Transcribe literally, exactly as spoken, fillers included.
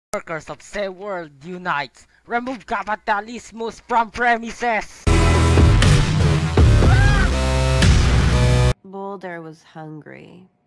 Workers of the world unite. Remove capitalism from premises. Boulder was hungry.